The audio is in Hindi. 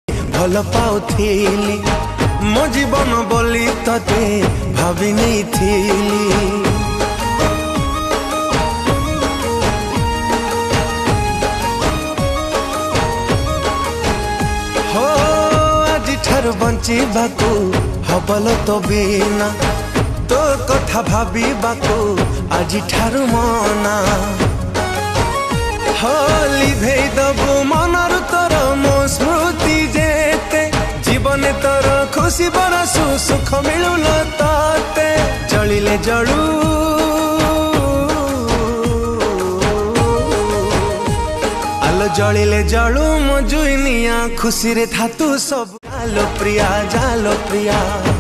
भल पाउथिली मो जीवन बोली तते भाभी नहीं थीली। हो आज ठार बंचिबाकू हबल तो बिना तो कथा भाबिबाकू आज ठार मना। हो लिभेई दबु मनर तोर मो स्मृति जेते जीवन तोर खुशी बरसु सुख मिलुल ताते जलिले जलू आलो जलिले जलू मो जुइनिया खुशी रे थातु सब जालो प्रिया